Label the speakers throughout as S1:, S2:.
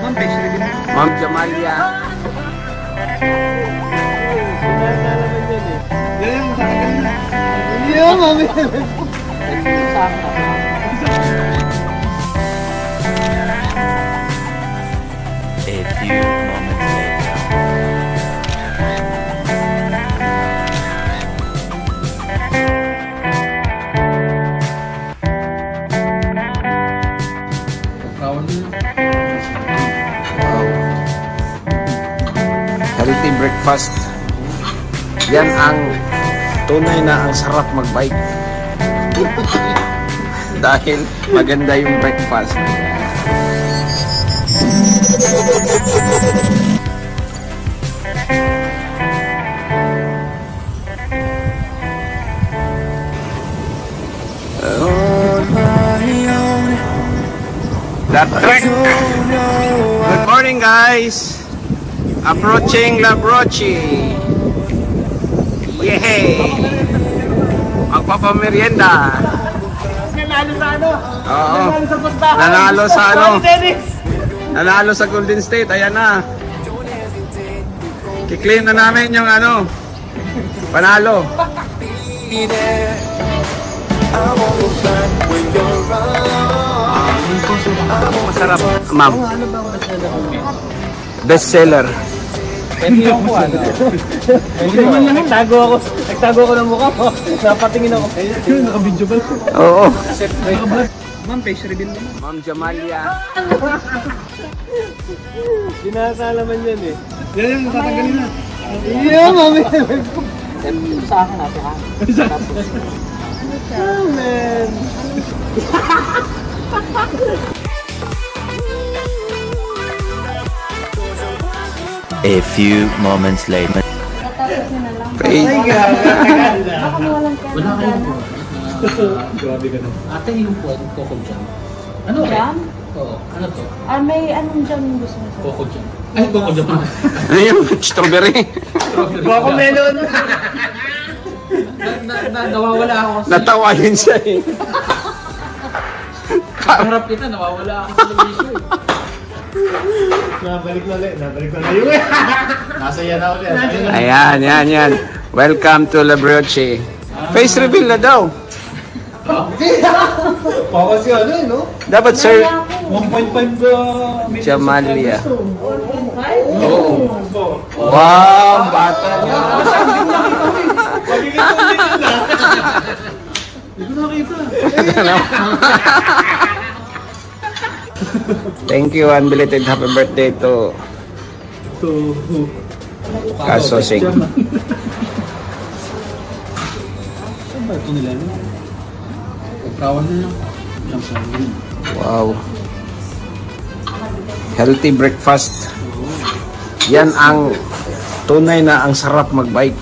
S1: Ma'am Jamalia.
S2: A few moments later.
S1: Healthy breakfast. Yan ang tunay na ang sarap mag-bike. Dahil maganda yung breakfast. That trek. Good morning, guys. Approaching La Broche. Yehey! Magpapamerienda.
S3: Nanalo sa ano?
S1: Oo.
S3: Nanalo sa pustahan.
S1: Nanalo sa ano?
S3: Sorry, Dennis.
S1: Nanalo sa Golden State. Ayan na. Kiklaim na namin yung ano. Panalo. Masarap, ma'am. Best seller.
S3: Hindi ako ano. Hindi naman lang. Nagtago ako ng mukha ko. Napatingin ako. Naka-video ba?
S1: Oo.
S3: Ma'am, face reveal naman.
S1: Ma'am Jamalia.
S3: Sinasalaman yan eh. Yan yung tatanggalin na. Yeah, mami. Sa akin natin ha. Oh, man.
S2: A few moments later.
S1: Pray.
S4: Wala kayong po.
S3: Grabe ka na.
S4: Ate, yung po, Coco Jam. Ano
S5: Jam?
S4: Oo. Ano to?
S5: May anong jam yung gusto mo?
S4: Coco Jam. Ay, Coco Jam.
S1: Ayun, strawberry.
S3: Baka melon.
S4: Nawawala ako.
S1: Natawa yun siya eh.
S4: Harap kita, nawawala ako sa television.
S3: Nabalik na yung Nasaya na ulit.
S1: Ayan, yan. Welcome to La Broche. Face reveal na daw.
S3: Pakas ka ano eh, no?
S1: Dapat sir,
S3: 1.5
S1: Jamalia. Oo. Wow, bata niya.
S3: Magiging ulit yun na. Hindi ko nakita.
S1: Thank you and belated happy birthday to Kasosig.
S3: Saan ba ito nila? Pagkawan na lang.
S1: Wow. Healthy breakfast. Yan ang tunay na ang sarap mag-bike.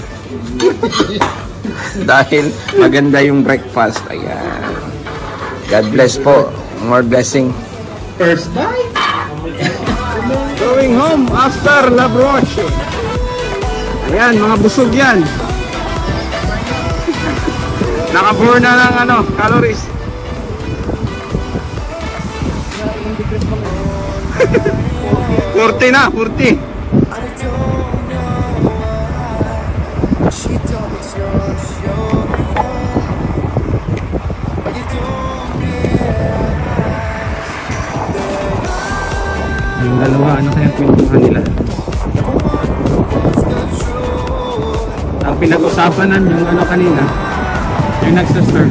S1: Dahil maganda yung breakfast. Ayan. God bless po. More blessing.
S3: First bite?
S1: Going home after La Broche. Ayan, mga busog yan. Naka-burn na ng ano, calories. Forty na, 40. Yung dalawa, ano kaya pintuhan nila? Ang pinag-usapan nun, yung ano kanina, yung nagsaserve.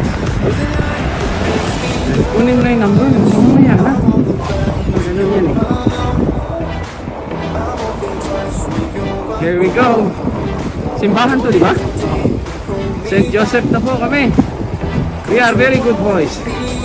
S1: Kunin mo na yung number, gusto mo yan ha? Ganun yan eh. Here we go. Simbahan to, di ba? St. Joseph na po kami. We are very good boys.